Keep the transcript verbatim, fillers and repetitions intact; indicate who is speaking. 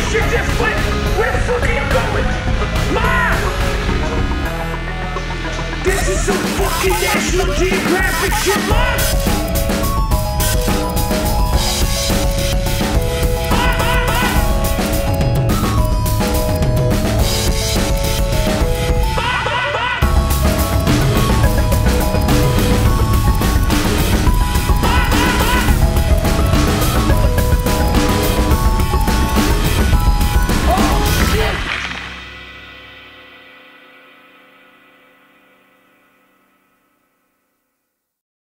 Speaker 1: shit just went. Where the fuck are you going? Mom! This is some fucking National Geographic shit, Mom!